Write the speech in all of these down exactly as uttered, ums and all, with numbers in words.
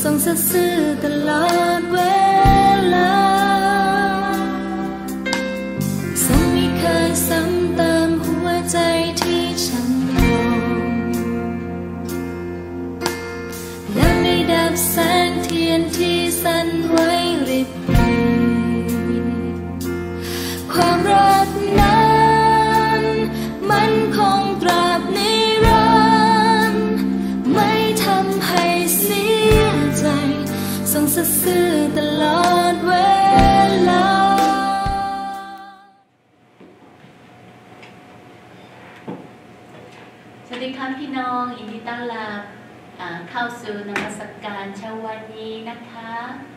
ทรงสัตย์ซื่อตลอดเวลาทรงไม่เคยซ้ำเติมหัวใจที่ฉันมองและไม่ดับแสงเทียนที่สั่นไหวริบหรี่ความรักนั้นมันคงตราบนิรันดร์ไม่ทำให้เสียใจทรงสัตย์ซื่อตลอดเวลาสวัสดีครับพี่น้องยินดีต้อนรับเข้าสู่นมัสการเช้าวันนี้นะคะ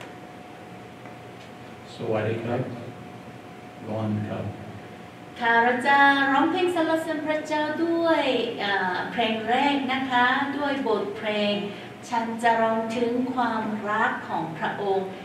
สวัสดีครับรอนครับค่ะเราจะร้องเพลงสรรเสริญพระเจ้าด้วยเพลงแรกนะคะด้วยบทเพลงฉันจะร้องถึงความรักของพระองค์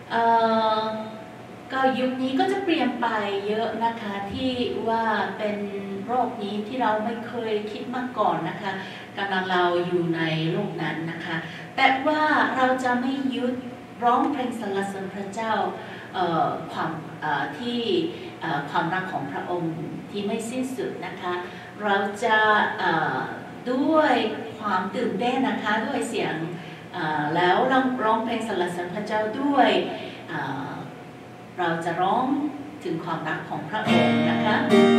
ก็ยุคนี้ก็จะเปลี่ยนไปเยอะนะคะที่ว่าเป็นโรคนี้ที่เราไม่เคยคิดมาก่อนนะคะกำลังเราอยู่ในโลกนั้นนะคะแต่ว่าเราจะไม่ยุดร้องเพลงสรรเสริญพระเจ้าความที่ความรักของพระองค์ที่ไม่สิ้นสุดนะคะเราจะด้วยความตื่นเต้นนะคะด้วยเสียงแล้วร้องเพลงสรรเสริญพระเจ้าด้วยเราจะร้องถึงความรักของพระองค์นะคะ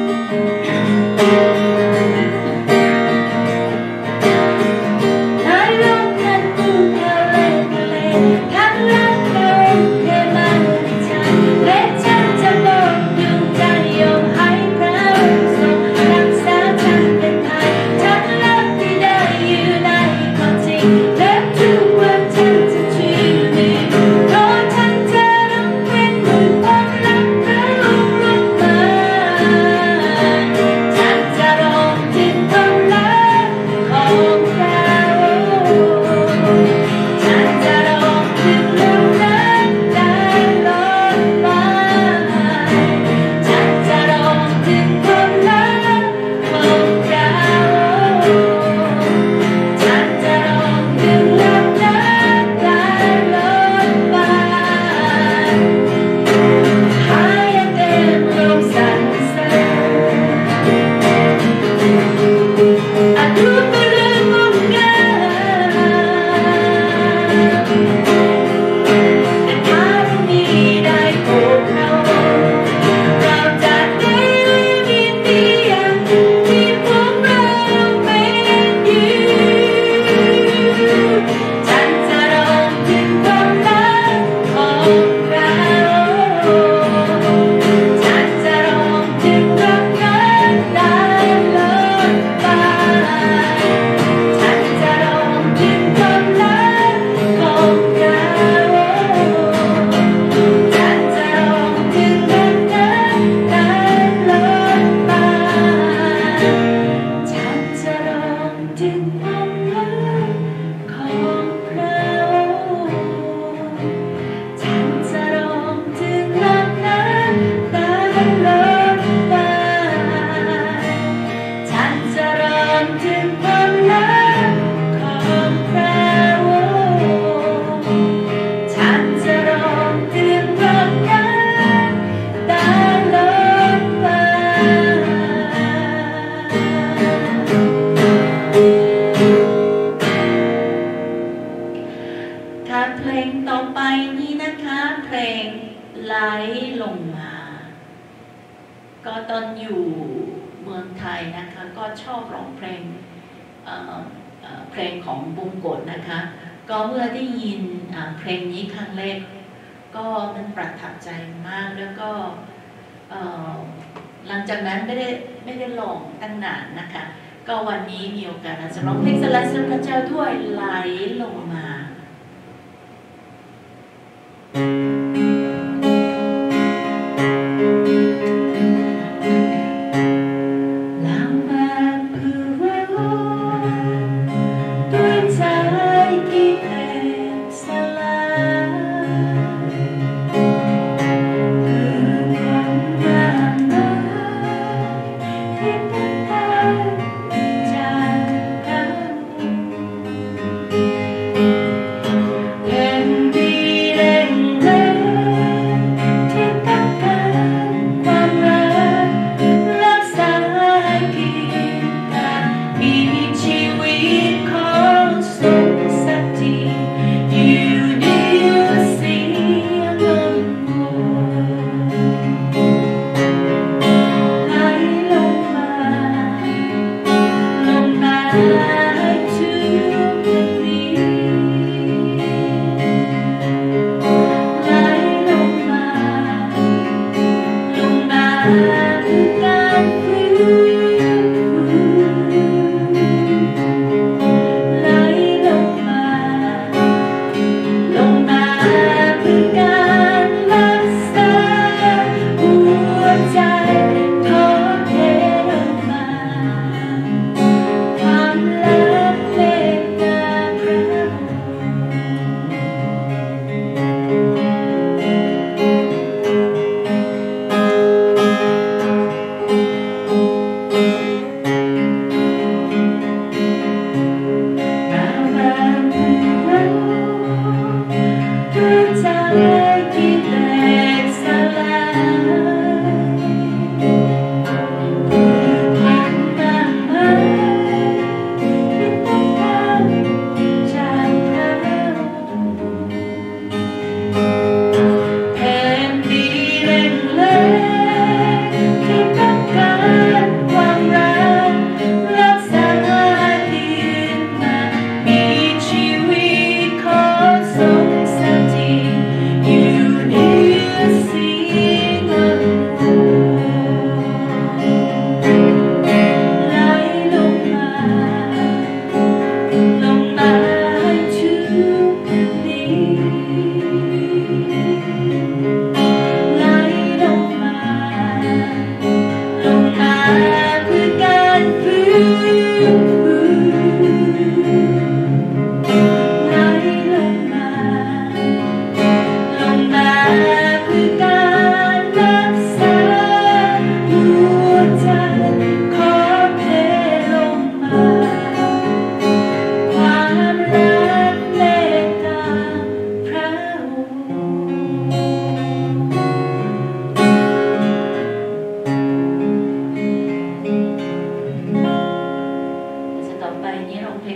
เพลงของบงกฎนะคะก็เมื่อได้ยินเพลงนี้ครั้งแรกก็มันประทับใจมากแล้วก็หลังจากนั้นไม่ได้ไม่ได้ลองตั้งนานนะคะก็วันนี้มีโอกาสจะร้องเพลงสรรเสริญพระเจ้าด้วยไหลลงมาจากกัน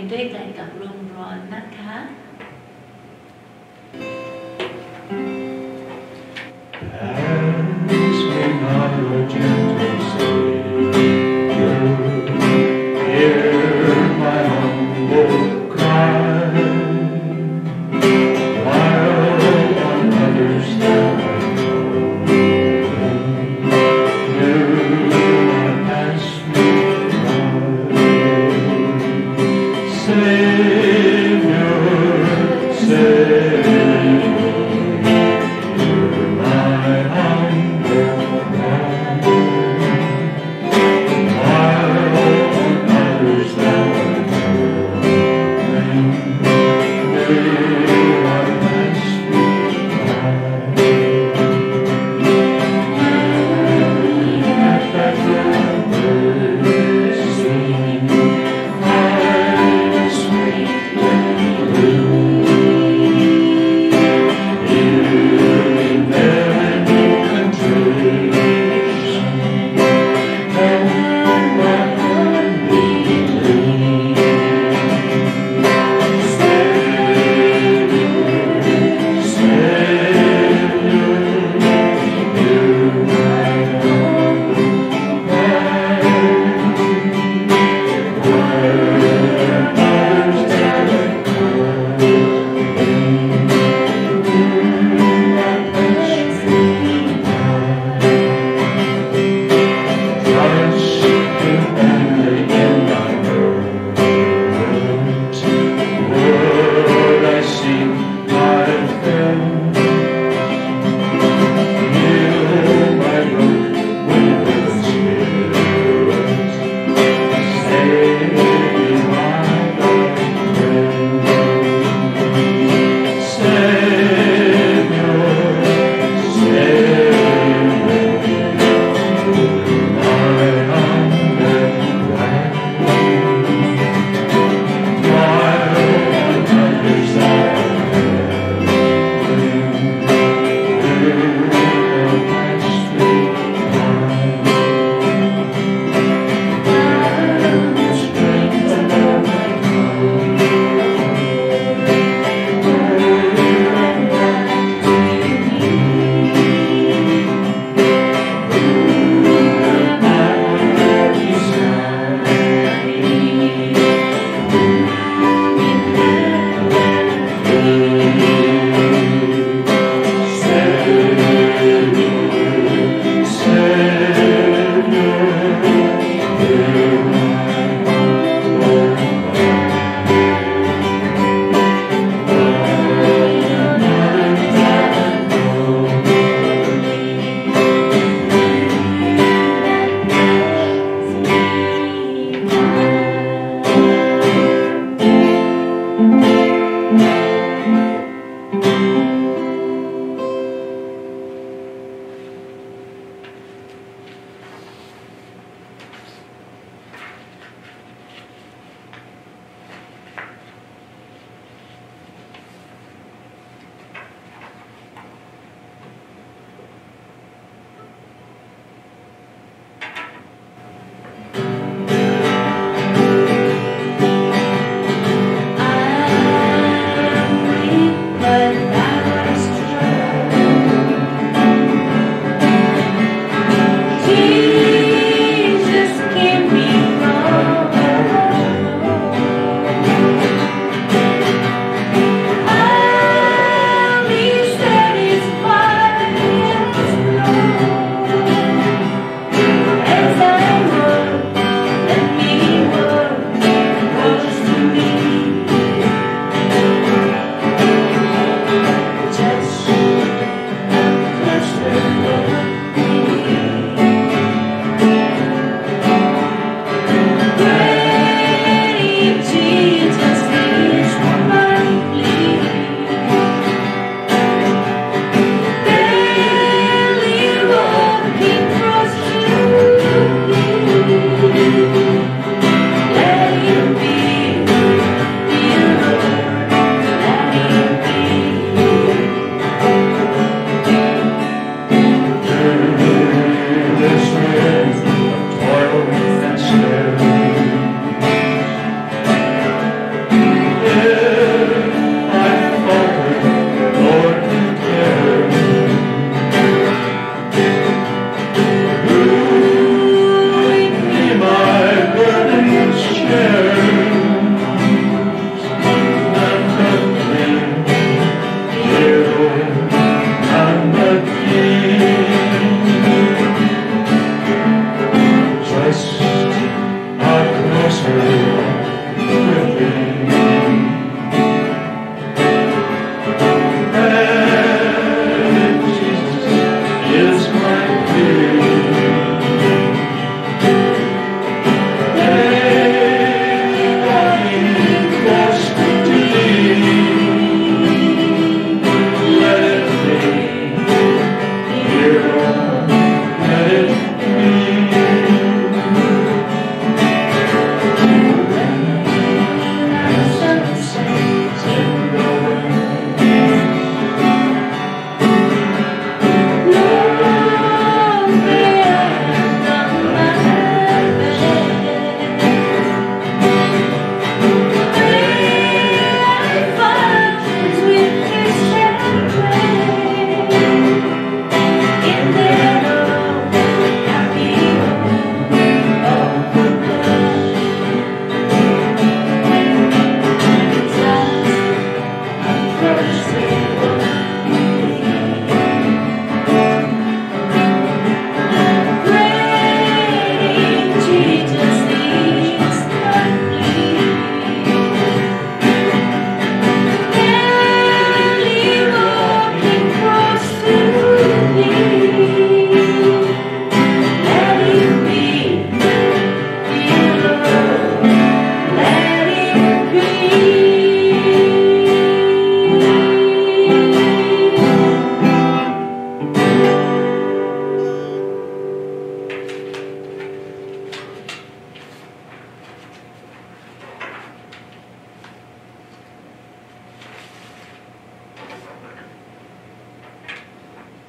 ด้วยกันกับลมร้อนนะคะ Pass me not your gentle Savior, hear my humble cry, while on others that I know, do not pass me by. Savior,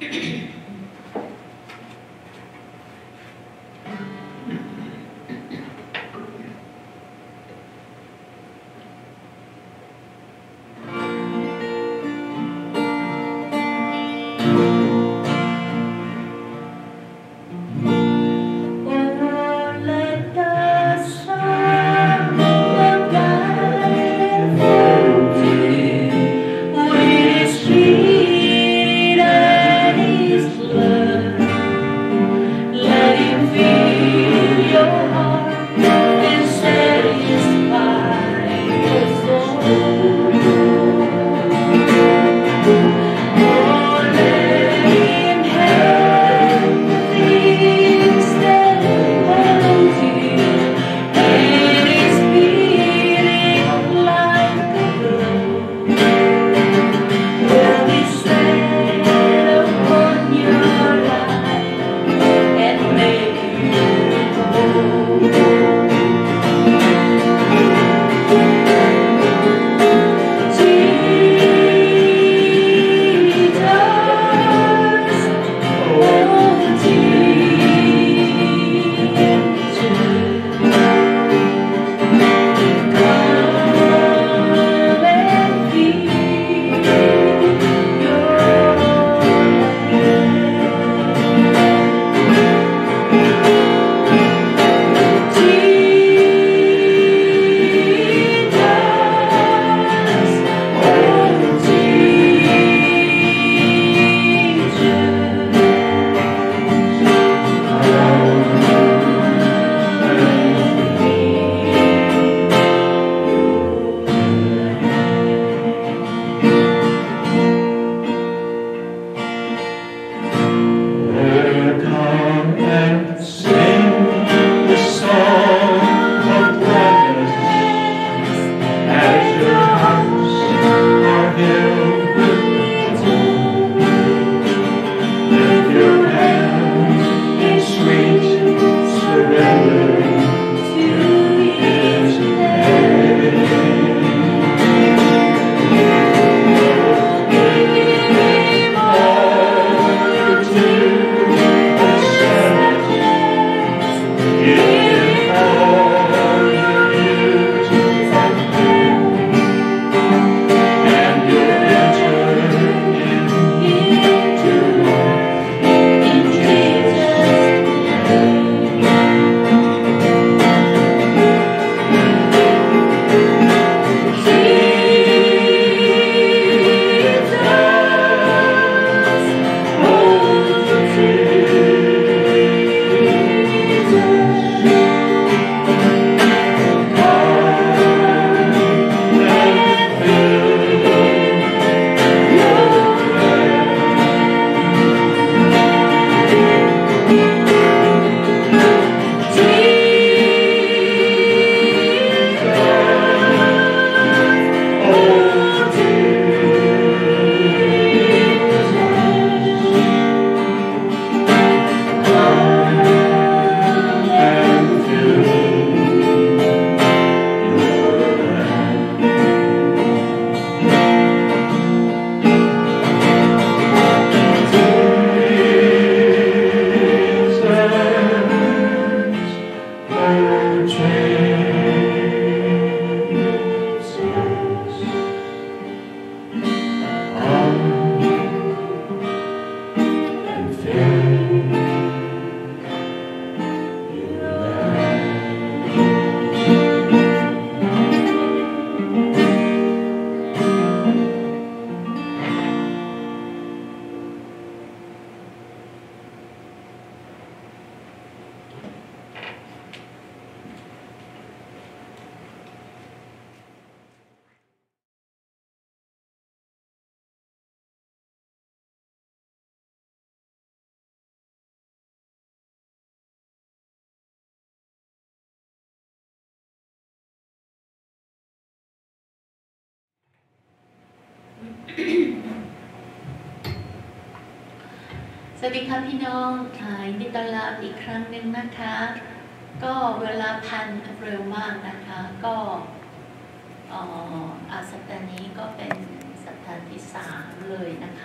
สวัสดีค่ะพี่น้องยินดีต้อนรับอีกครั้งหนึ่งนะคะก็เวลาพันเร็วมากนะคะก็อาสัปดาห์นี้ก็เป็นสัปดาห์ที่สามเลยนะคะ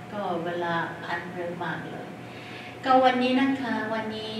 ก็เวลาอ่านเร็วมากเลยก็วันนี้นะคะวันนี้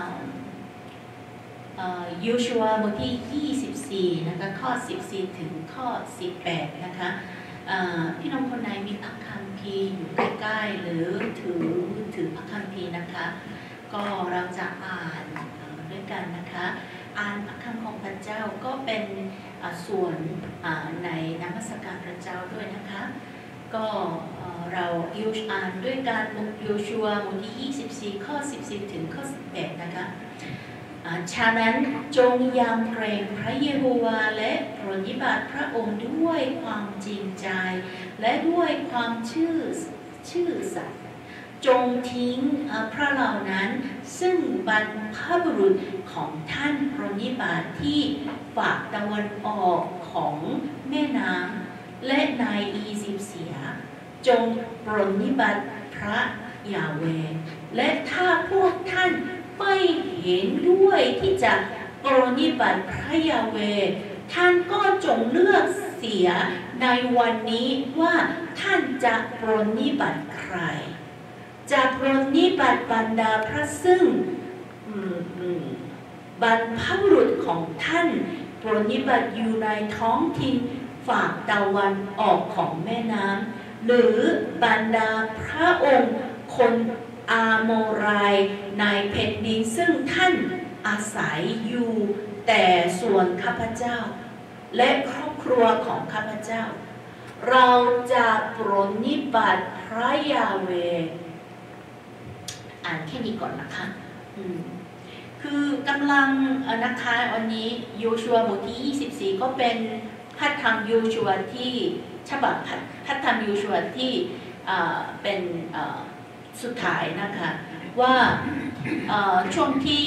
ยูชัวบทที่ยี่สิบสี่นะคะข้อสิบสี่ถึงข้อสิบแปดนะคะพี่น้องคนไหนมีพระคัมภีร์อยู่ใกล้ๆหรือถือถือพระคัมภีร์นะคะก็เราจะอ่านด้วยกันนะคะอ่านพระคำของพระเจ้าก็เป็นส่วนในนมัสการพระเจ้าด้วยนะคะก็เรายูอ่านด้วยการยูชัวบทที่ยี่สิบสี่ข้อสิบสี่ถึงข้อสิบแปดนะคะฉะนั้นจงยำเกรงพระเยโฮวาและปรนนิบัติพระองค์ด้วยความจริงใจและด้วยความชื่อชื่อสัตย์จงทิ้งพระเหล่านั้นซึ่งบรรพบุรุษของท่านปรนนิบัติที่ฝั่งตะวันออกของแม่น้ำและในอียิปต์เสียจงปรนนิบัติพระยาเวห์และถ้าพวกท่านไม่เห็นด้วยที่จะปรนนิบัติพระยาเวห์ท่านก็จงเลือกเสียในวันนี้ว่าท่านจะปรนนิบัติใครจะปรนนิบัติบรรดาพระซึ่งบรรพบุรุษของท่านปรนนิบัติอยู่ในท้องถิ่นฝั่งตะวันออกของแม่น้ำหรือบรรดาพระองค์คนอาโมไรในแผ่นดินซึ่งท่านอาศัยอยู่แต่ส่วนข้าพเจ้าและครอบครัวของข้าพเจ้าเราจะปรนนิบัติพระยาเวห์อ่านแค่นี้ก่อนนะคะคือกำลังนะคะวันนี้โยชัวบทที่ยี่สิบสี่ก็เป็นพระธรรมโยชัวที่ฉบับพระธรรมโยชัวที่เป็นสุดท้ายนะคะว่าช่วงที่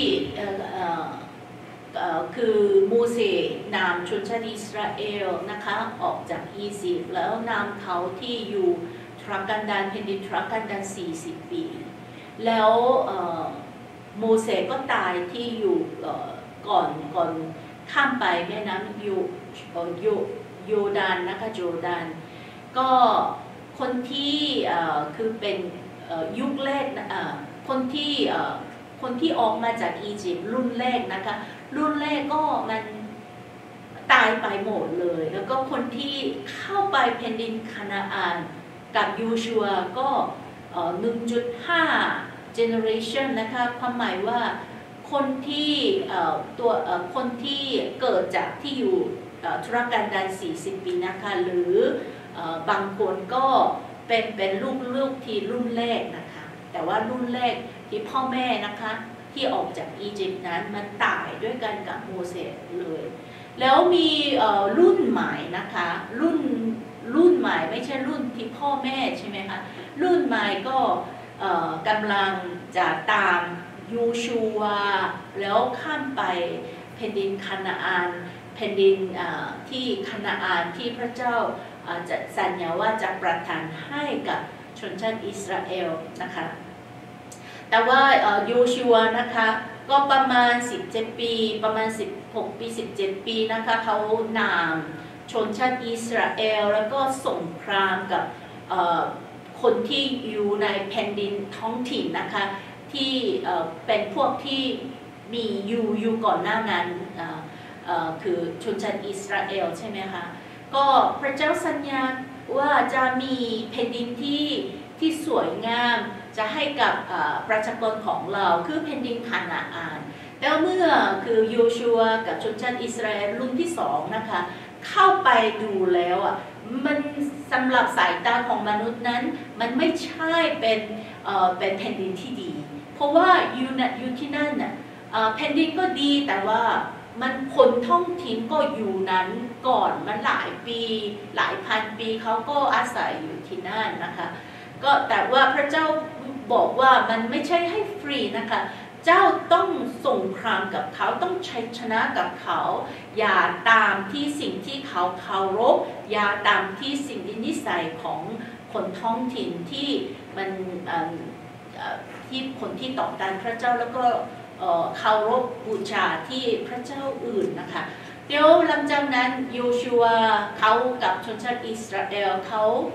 คือโมเสสนำชนชาติอิสราเอลนะคะออกจากอียิปต์แล้วนำเขาที่อยู่ทรกันดารแผ่นดินทรกันดารสี่สิบปีแล้วโมเสสก็ตายที่อยู่ก่อนก่อนข้ามไปแม่น้ำยูยูโยดานนะคะโยดานก็คนที่คือเป็นยุคแรกคนที่คนที่ออกมาจากอียิปต์รุ่นแรกนะคะรุ่นแรกก็มันตายไปหมดเลยแล้วก็คนที่เข้าไปแผ่นดินคานาอันกับยูชัวก็ หนึ่งจุดห้า generation นะคะความหมายว่าคนที่ตัวคนที่เกิดจากที่อยู่ทุรกันดารสี่สิบปีนะคะหรือบางคนก็เป็นเป็นลูกลูกที่รุ่นแรกนะคะแต่ว่ารุ่นแรกที่พ่อแม่นะคะที่ออกจากอียิปต์นั้นมันตายด้วยกันกับโมเสสเลยแล้วมีรุ่นใหม่นะคะรุ่นรุ่นใหม่ไม่ใช่รุ่นที่พ่อแม่ใช่ไหมคะรุ่นใหม่ก็กำลังจะตามยูชัวแล้วข้ามไปแผ่นดินคานาอันแผ่นดินที่คานาอันที่พระเจ้าจะสัญญาว่าจะประทานให้กับชนชาติอิสราเอลนะคะแต่ว่ายูชัวนะคะก็ประมาณสิบเจ็ดปีประมาณสิบหกปีสิบเจ็ดปีนะคะเขานำชนชาติอิสราเอลแล้วก็สงครามกับคนที่อยู่ในแผ่นดินท้องถิ่นนะคะที่เป็นพวกที่มีอยู่อยู่ก่อนหน้านั้นคือชนชาติอิสราเอลใช่ไหมคะก็พระเจ้าสัญญาว่าจะมีแผ่นดินที่ที่สวยงามจะให้กับประชากรของเราคือแผ่นดินคานาอันแล้วเมื่อคือโยชัวกับชนชาติอิสราเอลรุ่นที่สองนะคะเข้าไปดูแล้วอ่ะมันสำหรับสายตาของมนุษย์นั้นมันไม่ใช่เป็นเป็นแผ่นดินที่ดีเพราะว่าอยู่น่ะอยู่ที่นั่นน่ะแผ่นดินก็ดีแต่ว่ามันคนท้องถิ่นก็อยู่นั้นก่อนมันหลายปีหลายพันปีเขาก็อาศัยอยู่ที่นั่นนะคะก็แต่ว่าพระเจ้าบอกว่ามันไม่ใช่ให้ฟรีนะคะเจ้าต้องสงครามกับเขาต้องชัยชนะกับเขาอย่าตามที่สิ่งที่เขาเคารพอย่าตามที่สิ่งที่นิสัยของคนท้องถิ่นที่มันที่คนที่ต่อต้านพระเจ้าแล้วก็เคารพบูชาที่พระเจ้าอื่นนะคะเดี๋ยวหลังจากนั้นโยชัวเขากับชนชาติอิสราเอลเขา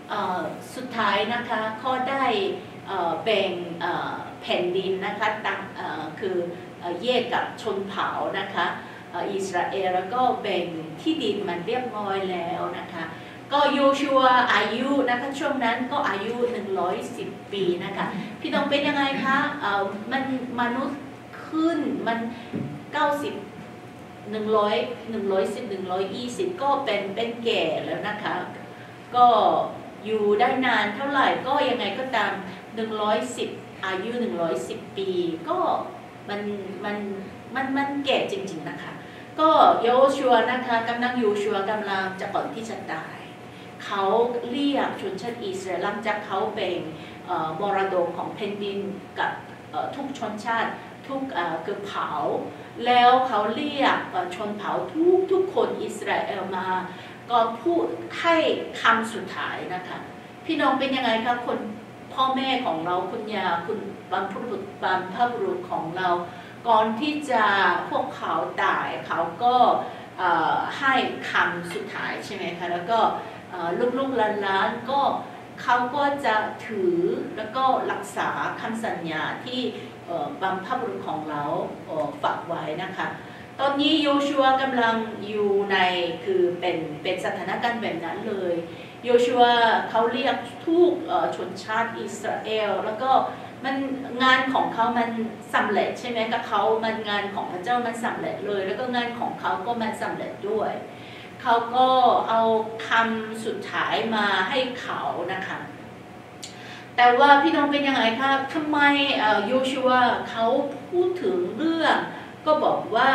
สุดท้ายนะคะก็ได้แบ่งแผ่นดินนะคะตั้งคือแยกกับชนเผ่านะคะอิสราเอลแล้วก็แบ่งที่ดินมันเรียบร้อยแล้วนะคะก็โยชัวอายุนะคะช่วงนั้นก็อายุหนึ่งร้อยสิบปีนะคะพี่น้องเป็นยังไงคะมันมนุษย์ขึ้นมันเก้าสิบหนึ่งร้อยหนึ่งร้อยสิบหนึ่งร้อยยี่สิบก็เป็นเป็นแก่แล้วนะคะก็อยู่ได้นานเท่าไหร่ก็ยังไงก็ตามหนึ่งร้อยสิบอายุหนึ่งร้อยสิบปีก็มันมันมันมันแก่จริงๆนะคะก็โยชัวนะคะกำลังโยชัวกำลังจะก่อนที่จะตายเขาเรียกชนชาติอิสราเอลหลังจากเขาเป็นมรดกของแผ่นดินกับทุกชนชาติทุกเกือบเผ่าแล้วเขาเรียกชนเผ่าทุกทุกคนอิสราเอลมาก็พูดให้คำสุดท้ายนะคะพี่น้องเป็นยังไงคะคนพ่อแม่ของเราคุณยาคุณบรรพบุรุษบรรพบุรุษของเราก่อนที่จะพวกเขาตายเขาก็ให้คำสุดท้ายใช่ไหมคะแล้วก็ลูกๆหลานๆก็เขาก็จะถือแล้วก็รักษาคำสัญญาที่บรรพบุรุษของเราฝากไว้นะคะตอนนี้โยชัวกำลังอยู่ในคือเป็นเป็นสถานการณ์แบบนั้นเลยโยชัวเขาเรียกทุกชนชาติอิสราเอลแล้วก็มันงานของเขามันสำเร็จใช่ไหมกับเขามันงานของพระเจ้ามันสำเร็จเลยแล้วก็งานของเขาก็มันสำเร็จด้วยเขาก็เอาคำสุดท้ายมาให้เขานะคะแต่ว่าพี่น้องเป็นยังไงคะทำไมโยชัวเขาพูดถึงเรื่องก็บอกว่า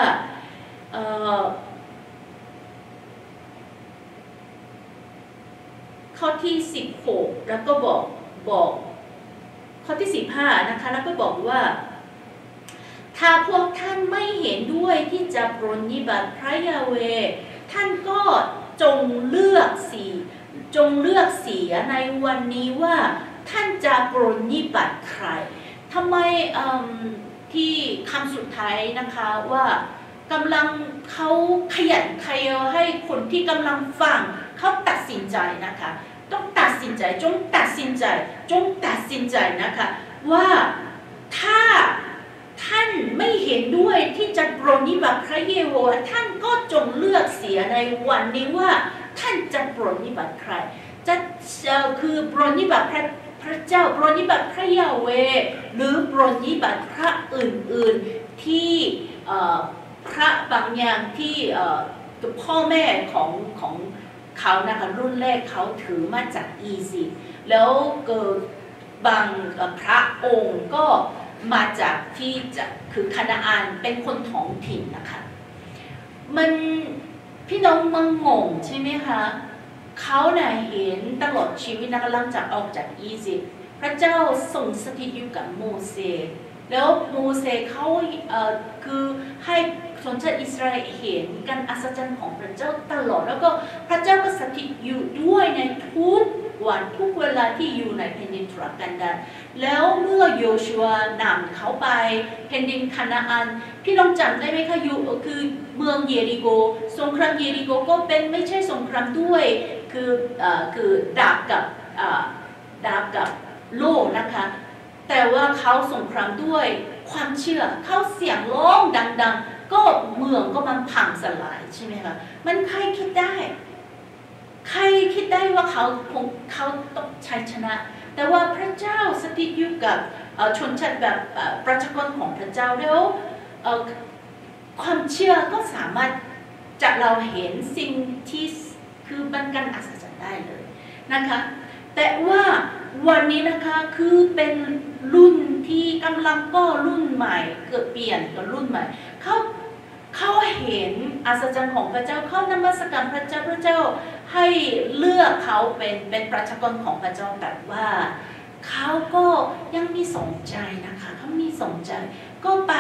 ข้อที่สิบหกแล้วก็บอกบอกข้อที่สิบห้านะคะแล้วก็บอกว่าถ้าพวกท่านไม่เห็นด้วยที่จะปรนนิบัติพระยาเวห์ท่านก็จงเลือกสีจงเลือกเสียในวันนี้ว่าท่านจะปรนนิบัติใครทำไมที่คำสุดท้ายนะคะว่ากำลังเขาขยันขยอให้คนที่กำลังฟังเขาตัดสินใจนะคะต้องตัดสินใจจงตัดสินใจจงตัดสินใจนะคะว่าถ้าท่านไม่เห็นด้วยที่จะปรนนิบัติพระเยโฮวาห์ท่านก็จงเลือกเสียในวันนี้ว่าท่านจะปรนนิบัติใครจะคือปรนนิบัติพระพระเจ้าปรนนิบัติพระยาเวห์หรือปรนนิบัติพระอื่นๆที่พระบางอย่างที่พ่อแม่ของของเขานะคะรุ่นแรกเขาถือมาจากอียิปต์แล้วเกิดบางพระองค์ก็มาจากที่จะคือคานาอันเป็นคนท้องถิ่นนะคะมันพี่น้องมันงงใช่ไหมคะเขาเนี่ยเห็นตลอดชีวิตนะคะหลังจากออกจากอียิปต์พระเจ้าทรงสถิตอยู่กับโมเสสแล้วโมเสสเขาเอ่อคือให้ชนชาติอิสราเอลเห็นการอัศจรรย์ของพระเจ้าตลอดแล้วก็พระเจ้าก็สถิตอยู่ด้วยในทุกวันทุกเวลาที่อยู่ในแผ่นดินทุรกันดารแล้วเมื่อโยชัวนำเขาไปแผ่นดินคานาอันพี่น้องจำได้ไหมคะอยู่คือเมืองเยริโกสงครามเยริโกก็เป็นไม่ใช่สงครามด้วยคือเอ่อคือดาบกับเอ่อดาบกับโล่นะคะแต่ว่าเขาสงครามด้วยความเชื่อเขาเสียงร้องดังๆก็เมืองก็มันพังสลายใช่ไหมคะมันใครคิดได้ใครคิดได้ว่าเขาคงเขาต้องชัยชนะแต่ว่าพระเจ้าสถิตอยู่กับชนชาติแบบประชากรของพระเจ้าแล้วความเชื่อก็สามารถจะเราเห็นสิ่งที่คือมันกันอัศจรรย์ได้เลยนะคะแต่ว่าวันนี้นะคะคือเป็นรุ่นที่กำลังก็รุ่นใหม่เกิดเปลี่ยนกับรุ่นใหม่เขาเขาเห็นอัศจรรย์ของพระเจ้าเขานมัสการพระเจ้าพระเจ้าให้เลือกเขาเป็นเป็นประชากรของพระเจ้าแต่ว่าเขาก็ยังมีสนใจนะคะเขามีสนใจก็ไป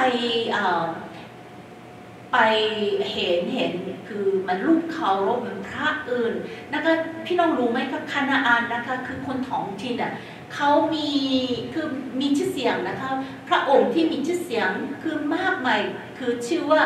ไปเห็นเห็นคือมันรูปเคารพเหมือนพระอื่นนะคะพี่น้องรู้ไหมคะคานาอันนะคะคือคนท้องถิ่นอ่ะเขามีคือมีชื่อเสียงนะคะพระองค์ที่มีชื่อเสียงคือมากมายคือชื่อว่าพ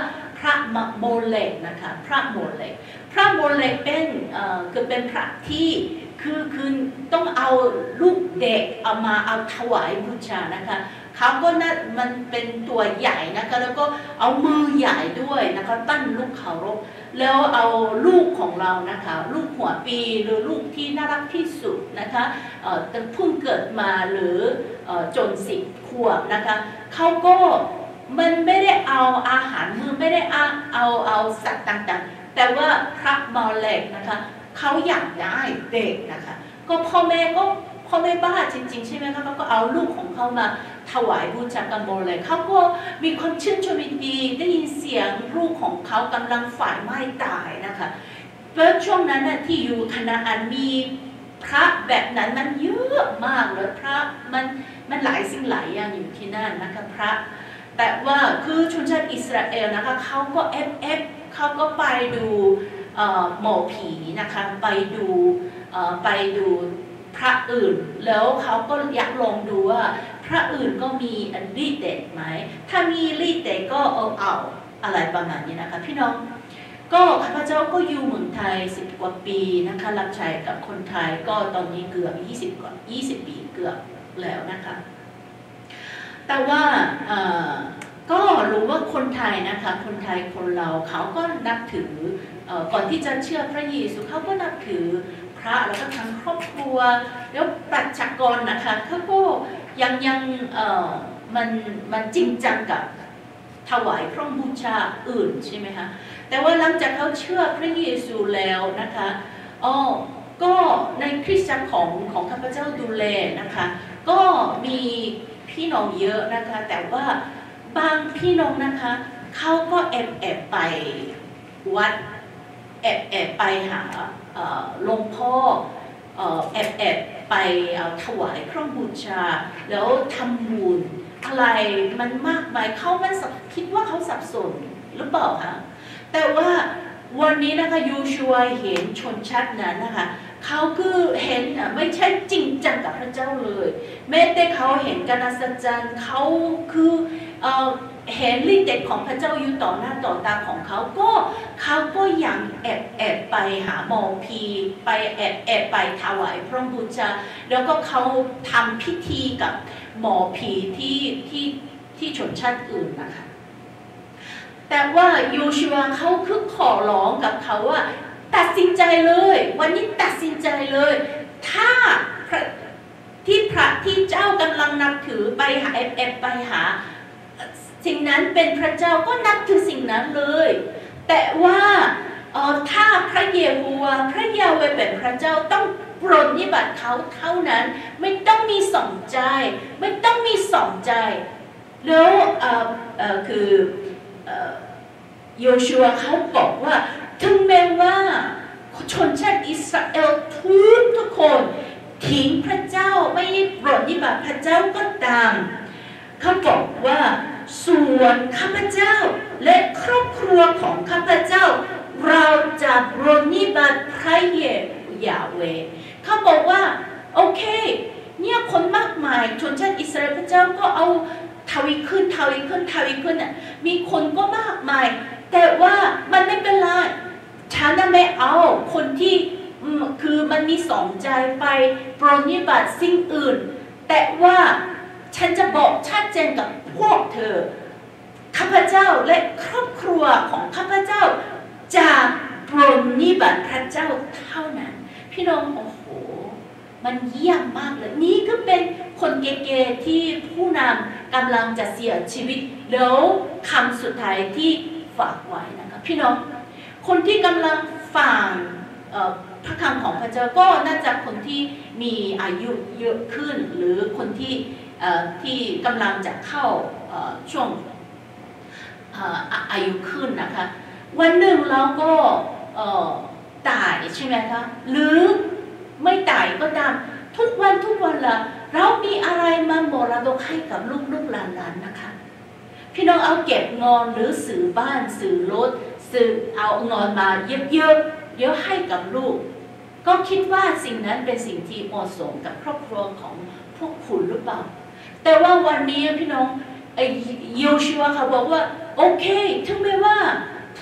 ระโมเลกนะคะพระโมเลกพระโมเลกเป็นเอ่อคือเป็นพระที่คือคือต้องเอาลูกเด็กเอามาเอาถวายบูชานะคะเขาก็น่ามันเป็นตัวใหญ่นะคะแล้วก็เอามือใหญ่ด้วยนะคะตั้งลูกเคารพแล้วเอาลูกของเรานะคะลูกหัวปีหรือลูกที่น่ารักที่สุดนะคะเอ่อตั้งเพิ่งเกิดมาหรือเอ่อจนสิบขวบนะคะเขาก็มันไม่ได้เอาอาหารมือไม่ได้เอาเอาเอาสัตว์ต่างๆแต่ว่าพระโมเลกนะคะเขาอยากได้เด็กนะคะก็พ่อแม่ก็พ่อแม่บ้าจริงๆใช่ไหมคะเขาก็เอาลูกของเขามาถวายบูชากันโมเลกเขาก็มีความชื่นชมดีได้ยินเสียงลูกของเขากำลังฝ่ายไหม้ตายนะคะแล้วช่วงนั้นนะที่อยู่คณะอันมีพระแบบนั้นมันเยอะมากเลยพระมันมันหลายสิ่งหลายอย่างอยู่ที่นั่นนะคะพระแต่ว่าคือชนชาติอิสราเอลนะคะเขาก็เอฟเอฟเขาก็ไปดูหมอผีนะคะไปดูไปดูพระอื่นแล้วเขาก็อยากลองดูว่าพระอื่นก็มีฤทธิ์เดชไหมถ้ามีฤทธิ์เดชก็เอาเอาอะไรประมาณนี้นะคะพี่น้องก็ข้าพเจ้าก็อยู่เมืองไทยสิบกว่าปีนะคะรับใช้กับคนไทยก็ตอนนี้เกือบยี่สิบกว่ายี่สิบปีเกือบแล้วนะคะแต่ว่าก็รู้ว่าคนไทยนะคะคนไทยคนเราเขาก็นับถือก่อนที่จะเชื่อพระเยซูเขาก็นับถือพระแล้วก็ทั้งครอบครัวแล้วปัจจักรนะคะเขาก็ยังยังมันมันจริงจังกับถวายพระบูชาอื่นใช่ไหมคะแต่ว่าหลังจากเขาเชื่อพระเยซูแล้วนะคะอ๋อก็ในคริสตจักรของของข้าพเจ้าดูแลนะคะก็มีพี่น้องเยอะนะคะแต่ว่าบางพี่น้องนะคะเขาก็แอบแอบไปวัดแอบแอบไปหาหลวงพ่อแอบแอบไปถวายพระบูชาแล้วทำบุญอะไรมันมากมายเขามันคิดว่าเขาสับสนหรือเปล่าคะแต่ว่าวันนี้นะคะยูชัวเห็นชนชั้นนั้นนะคะเขาคือเห็นไม่ใช่จริงจังกับพระเจ้าเลยแม้แต่เขาเห็นการอัศจรรย์เขาคือเอ่อเห็นฤทธิ์เดชของพระเจ้าอยู่ต่อหน้าต่อตาของเขาก็เขาก็ยังแอบแอบไปหาหมอผีไปแอบแอบไปถวายพระบูชาแล้วก็เขาทำพิธีกับหมอผีที่ที่ที่ชนชาติอื่นนะคะแต่ว่าโยชูวาเขาคือขอร้องกับเขาว่าตัดสินใจเลยวันนี้ตัดสินใจเลยถ้าที่พระที่เจ้ากำลังนับถือไปหาแอบแอบไปหาสิ่งนั้นเป็นพระเจ้าก็นับถือสิ่งนั้นเลยแต่ว่าเออถ้าพระเยโฮวาห์พระยาเวห์เป็นพระเจ้าต้องปรนนิบัติเขาเท่านั้นไม่ต้องมีสองใจไม่ต้องมีสองใจแล้วเออเออคือเออโยชูวาเขาบอกว่าถึงแม้ว่าชนชาติอิสราเอลทุกทุกคนทิ้งพระเจ้าไม่ปรนนิบัติพระเจ้าก็ตามเขาบอกว่าส่วนข้าพเจ้าและครอบครัวของข้าพเจ้าเราจะปรนนิบัติพระเยาเวห์เขาบอกว่าโอเคเนี่ยคนมากมายชนชาติอิสราเอลพระเจ้าก็เอาทวีขึ้นทวีขึ้นทวีขึ้นน่ะมีคนก็มากมายแต่ว่ามันไม่เป็นไรฉันน่ะไม่เอาคนที่คือมันมีสองใจไปปรนนิบัติสิ่งอื่นแต่ว่าฉันจะบอกชัดเจนกับพวกเธอข้าพเจ้าและครอบครัวของข้าพเจ้าจะปรนนิบัติพระเจ้าเท่านั้นพี่น้องโอ้โหมันเยี่ยมมากเลยนี่ก็เป็นคนเก๋ๆที่ผู้นำกำลังจะเสียชีวิตแล้วคำสุดท้ายที่ฝากไว้นะคะพี่น้องคนที่กำลังฟังพระคำของพระเจ้าก็น่าจะคนที่มีอายุเยอะขึ้นหรือคนที่ที่กำลังจะเข้าช่วงอายุขึ้นนะคะวันหนึ่งเราก็ตายใช่ไหมคะหรือไม่ตายก็ตามทุกวันทุกวันละเรามีอะไรมามรดกให้กับลูกลูกหลานๆนะคะพี่น้องเอาเก็บเงินหรือซื้อบ้านซื้อรถซื้อเอาเงินมาเยอะๆเยอะให้กับลูกก็คิดว่าสิ่งนั้นเป็นสิ่งที่เหมาะสมกับครอบครัวของพวกคุณหรือเปล่าแต่ว่าวันนี้พี่น้องโยชูวาเขาบอกว่าโอเคถึงแม้ว่า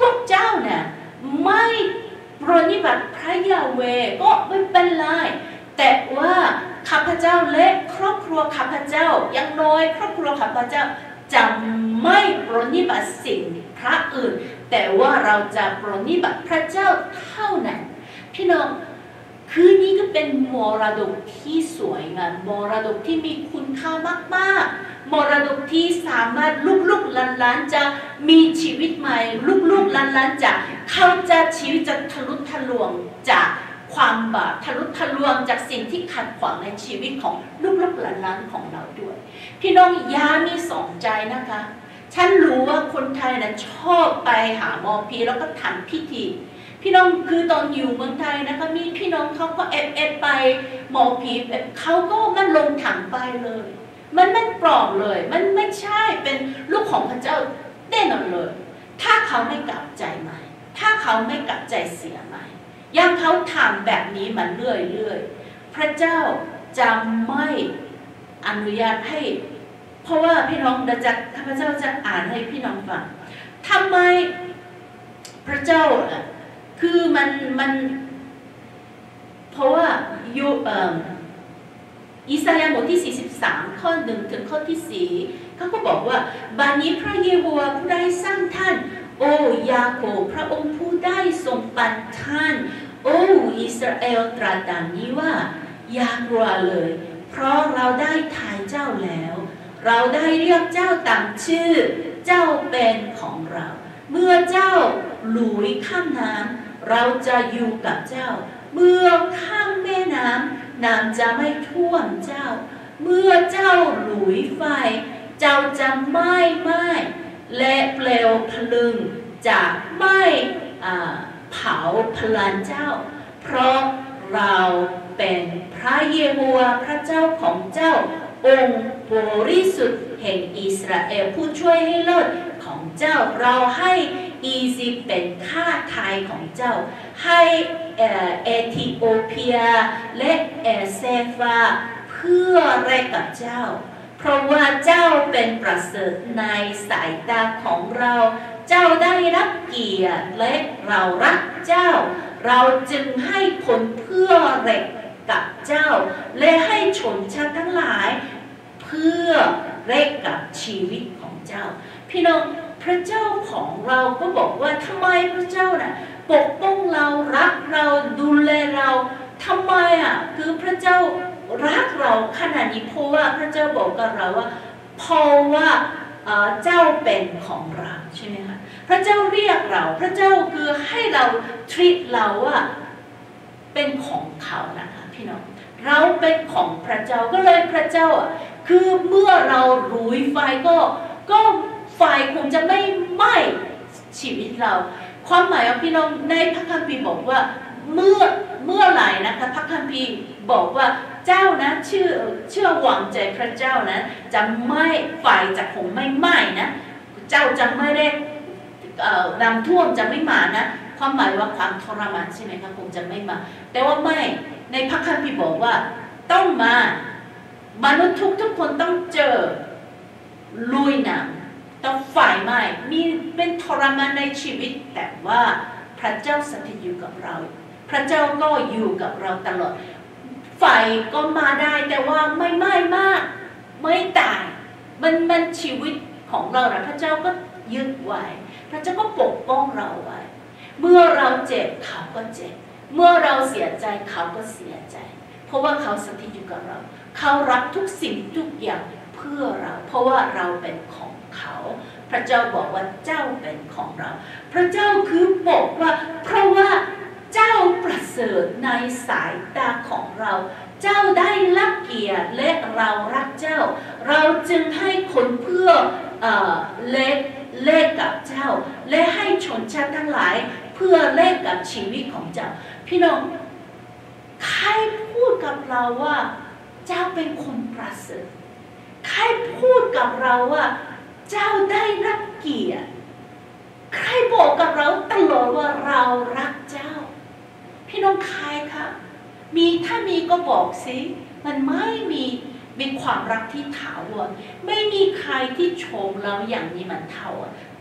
วกเจ้าเนี่ยไม่ปรนนิบัติพระยาเวห์ก็ไม่เป็นไรแต่ว่าข้าพเจ้าและครอบครัวข้าพเจ้ายังน้อยครอบครัวข้าพเจ้าจะไม่ปรนนิบัติสิ่งพระอื่นแต่ว่าเราจะปรนนิบัติพระเจ้าเท่านั้นพี่น้องคือนี่ก็เป็นมรดกที่สวยงามมรดกที่มีคุณค่ามากๆมรดกที่สามารถลูกๆหลานๆจะมีชีวิตใหม่ลูกๆหลานๆจะเขาจะชีวิตจะทะลุทะลวงจากความบาปทะลุทะลวงจากสิ่งที่ขัดขวางในชีวิตของลูกๆหลานๆของเราด้วยพี่น้องอย่ามีสองใจนะคะฉันรู้ว่าคนไทยนะชอบไปหาหมอผีแล้วก็ทำพิธีพี่น้องคือตอนอยู่เมืองไทยนะคะมีพี่น้องเขาก็เอฟเอฟไปหมอผีเขาก็มันลงถังไปเลยมันมันปลอมเลยมันไม่ใช่เป็นลูกของพระเจ้าแน่นอนเลยถ้าเขาไม่กลับใจใหม่ถ้าเขาไม่กลับใจเสียใหม่ยังเขาทำแบบนี้มาเรื่อยๆพระเจ้าจะไม่อนุญาตให้เพราะว่าพี่น้องจะข้าพเจ้าจะอ่านให้พี่น้องฟังทำไมพระเจ้าคือมันมันเพราะว่ายูเอ่ออิสยาห์บทที่สี่สิบสามข้อหนึ่งถึงข้อที่สี่เขาก็บอกว่าบัดนี้พระเยโฮวาห์ผู้ได้สร้างท่านโอ้ยาโคบพระองค์ผู้ได้ทรงปันท่านโอ้อิสราเอลตรัสดังนี้ว่าอย่ากลัวเลยเพราะเราได้ทายเจ้าแล้วเราได้เรียกเจ้าตามชื่อเจ้าเป็นของเราเมื่อเจ้าหลุยข้ามน้ำเราจะอยู่กับเจ้าเมื่อข้ามแม่น้ำน้ำจะไม่ท่วมเจ้าเมื่อเจ้าหลุยไฟเจ้าจะไม่ไหม้และเปลวเพลิงจะไม่เผาพลานเจ้าเพราะเราเป็นพระเยโฮวาห์พระเจ้าของเจ้าองค์บริสุทธิ์แห่งอิสราเอลผู้ช่วยให้เลิศของเจ้าเราให้อียิปต์เป็นข้าทาสของเจ้าให้เอธิโอเปียและเอเซฟาเพื่อแลกกับเจ้าเพราะว่าเจ้าเป็นประเสริฐในสายตาของเราเจ้าได้รับเกียรติและเรารักเจ้าเราจึงให้คนเพื่อแลกกับเจ้าและให้ชนชาติทั้งหลายเพื่อแลกกับชีวิตของเจ้าพี่น้องพระเจ้าของเราก็บอกว่าทำไมพระเจ้าน่ะปกป้องเรารักเราดูแลเราทำไมอ่ะคือพระเจ้ารักเราขนาดนี้เพราะว่าพระเจ้าบอกกับเราว่าเพราะว่าเจ้าเป็นของเราใช่ไหมคะพระเจ้าเรียกเราพระเจ้าคือให้เรา treat เราว่าเป็นของเขานะคะพี่น้องเราเป็นของพระเจ้าก็เลยพระเจ้าอ่ะคือเมื่อเราลุยไฟก็ก็ไฟคงจะไม่ไหม้ชีวิตเราความหมายของพี่น้องในพระคัมภีร์บอกว่าเมื่อเมื่อไหร่นะคะพระคัมภีร์บอกว่าเจ้านะเชื่อเชื่อหวังใจพระเจ้านะจะไม่ไฟจะคงไม่ไหม้นะเจ้าจะไม่ได้น้ำท่วมจะไม่มานะความหมายว่าความทรมานใช่ไหมคะคงจะไม่มาแต่ว่าไม่ในพระคัมภีร์บอกว่าต้องมามนุษย์ทุกทุกคนต้องเจอลุยน้ำต้องไฟไหม้มีเป็นทรมานในชีวิตแต่ว่าพระเจ้าสถิตอยู่กับเราพระเจ้าก็อยู่กับเราตลอดไฟก็มาได้แต่ว่าไม่ไหม้มากไม่ตายมันมันชีวิตของเรานะพระเจ้าก็ยึดไว้พระเจ้าก็ปกป้องเราไว้เมื่อเราเจ็บเขาก็เจ็บเมื่อเราเสียใจเขาก็เสียใจเพราะว่าเขาสถิตอยู่กับเราเขารับทุกสิ่งทุกอย่างเพื่อเราเพราะว่าเราเป็นของเขาพระเจ้าบอกว่าเจ้าเป็นของเราพระเจ้าคือบอกว่าเพราะว่าเจ้าประเสริฐในสายตาของเราเจ้าได้รับเกียรติและเรารักเจ้าเราจึงให้คนเพื่อเอ่อเล็กแลกกับเจ้าและให้ชนชาติทั้งหลายเพื่อแลกกับชีวิตของเจ้าพี่น้องใครพูดกับเราว่าเจ้าเป็นคนประเสริฐใครพูดกับเราว่าเจ้าได้รับเกียรติใครบอกกับเราตลอดว่าเรารักเจ้าพี่น้องใครคะมีถ้ามีก็บอกสิมันไม่มีมีความรักที่ถาวรไม่มีใครที่ชมเราอย่างนี้มันเท่า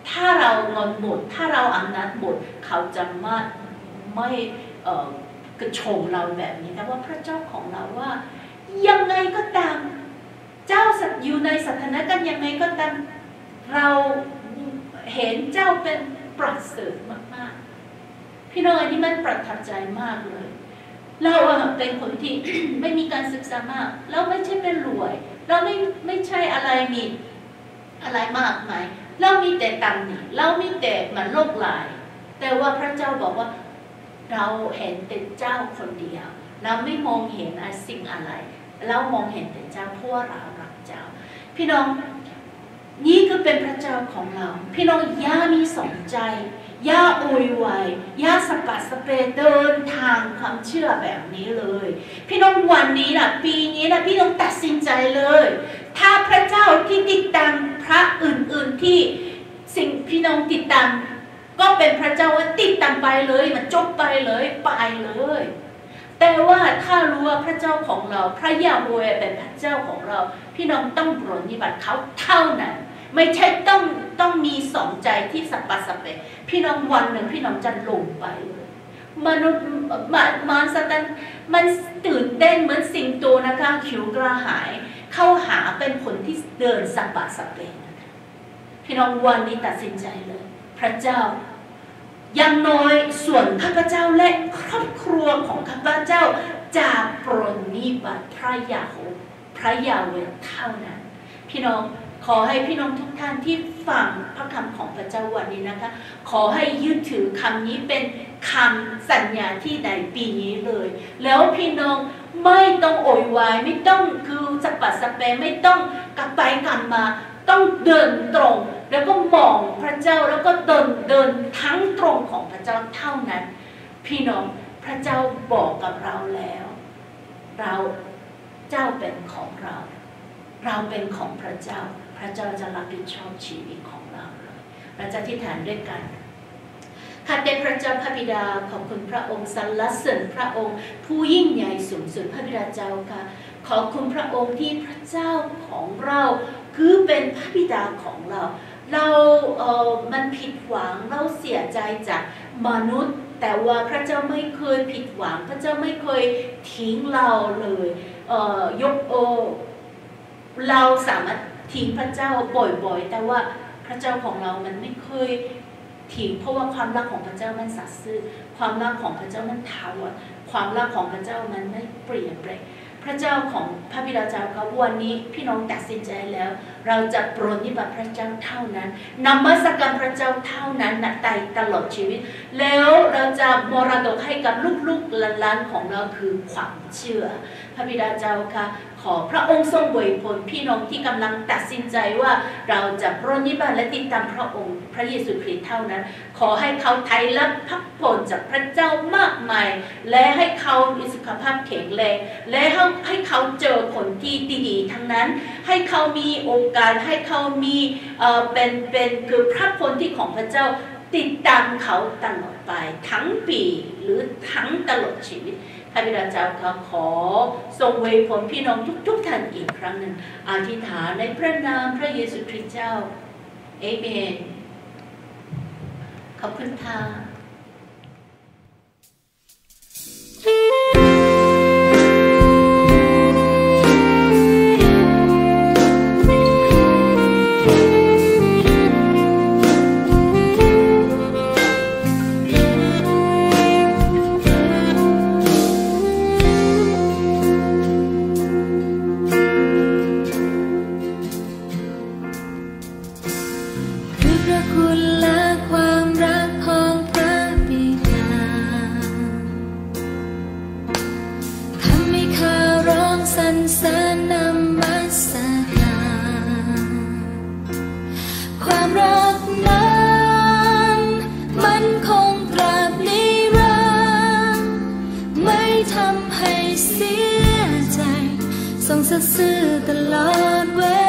ถ้าเราเงินหมดถ้าเราอำนาจหมดเขาจะไม่ไม่กระชงเราแบบนี้แต่ว่าพระเจ้าของเราว่ายังไงก็ตามเจ้าอยู่ในสถานการณ์ยังไงก็ตามเราเห็นเจ้าเป็นประเสริฐมากๆพี่น้องอันนี้มันประทับใจมากเลยเราเป็นคนที่ ไม่มีการศึกษามากเราไม่ใช่เป็นรวยเราไม่ไม่ใช่อะไรมีอะไรมากมายเรามีแต่ตังค์นี่เรามีแต่มันโลกหลายแต่ว่าพระเจ้าบอกว่าเราเห็นแต่เจ้าคนเดียวเราไม่มองเห็นสิ่งอะไรเรามองเห็นแต่เจ้าเพราะว่าเรารักเจ้าพี่น้องนี่คือเป็นพระเจ้าของเราพี่น้องอย่ามีสนใจอย่าโวยวายอย่าสปัสเปเดินทางความเชื่อแบบนี้เลยพี่น้องวันนี้นะปีนี้นะพี่น้องตัดสินใจเลยถ้าพระเจ้าที่ติดตามพระอื่นๆที่สิ่งพี่น้องติดตามก็เป็นพระเจ้าว่าติดตามไปเลยมันจบไปเลยไปเลยแต่ว่าถ้ารู้ว่าพระเจ้าของเราพระยาเวห์เป็นพระเจ้าของเราพี่น้องต้องปรนนิบัติเขาเท่านั้นไม่ใช่ต้องต้องมีสองใจที่สัปปะสเปะพี่น้องวันหนึ่งพี่น้องจะลงไปเลยมนุษย์มันมันสตันมันตื่นเต้นเหมือนสิงโตนะคะหิวกระหายเข้าหาเป็นคนที่เดินสัปปะสเปะนะคะพี่น้องวันนี้ตัดสินใจเลยพระเจ้าอย่างน้อยส่วนข้าพเจ้าและครอบครัวของข้าพเจ้าจะปรนนิบัติพระยาโฮพระยาเวห์เท่านั้นพี่น้องขอให้พี่น้องทุกท่านที่ฟังพระคำของพระเจ้าวันนี้นะคะขอให้ยึดถือคำนี้เป็นคำสัญญาที่ในปีนี้เลยแล้วพี่น้องไม่ต้องโวยวายไม่ต้องคือสปัสเปไม่ต้องกลับไปกลับมาต้องเดินตรงแล้วก็มองพระเจ้าแล้วก็เดินเดินทั้งตรงของพระเจ้าเท่านั้นพี่น้องพระเจ้าบอกกับเราแล้วเราเจ้าเป็นของเราเราเป็นของพระเจ้าพระเจ้าจะรับผิดชอบชีวิตของเราเลยเราจะอธิษฐานด้วยกันข้าแต่พระเจ้าพระบิดาขอบคุณพระองค์สรรเสริญพระองค์ผู้ยิ่งใหญ่สูงสุดพระบิดาเจ้าค่ะขอบคุณพระองค์ที่พระเจ้าของเราคือเป็นพระบิดาของเราเราเอ่อมันผิดหวังเราเสียใจจากมนุษย์แต่ว่าพระเจ้าไม่เคยผิดหวังพระเจ้าไม่เคยทิ้งเราเลยเอ่อยกโอเราสามารถทิ้งพระเจ้าบ่อยๆแต่ว่าพระเจ้าของเรามันไม่เคยทิ้งเพราะว่าความรักของพระเจ้ามันสัตย์ซื่อความรักของพระเจ้ามันถาวรความรักของพระเจ้ามันไม่เปลี่ยนแปลงพระเจ้าของพระบิดาเจ้าครับวันนี้พี่น้องตัดสินใจแล้วเราจะปรนนิบัติพระเจ้าเท่านั้นนมัสการพระเจ้าเท่านั้นนะตายตลอดชีวิตแล้วเราจะมรดกให้กับลูกๆหลานๆของเราคือความเชื่อพระบิดาเจ้าค่ะขอพระองค์ทรงอวยพรพี่น้องที่กำลังตัดสินใจว่าเราจะปรนนิบัติและติดตามพระองค์พระเยซูคริสต์เท่านั้นขอให้เขาไถ่รับพักผ่อนจากพระเจ้ามากมายและให้เขามีสุขภาพแข็งแรงและให้เขาเจอคนที่ดีๆทั้งนั้นให้เขามีโอกาสให้เขามีเอ่อเป็นเป็นคือพระพรที่ของพระเจ้าติดตามเขาตลอดไปทั้งปีหรือทั้งตลอดชีวิตพระบิดาเจ้าขอขอทรงอวยพรพี่น้องทุกๆท่านอีกครั้งหนึ่งอธิษฐานในพระนามพระเยซูคริสต์เจ้าเอเมนขอบคุณค่ะซื่อตลอดเว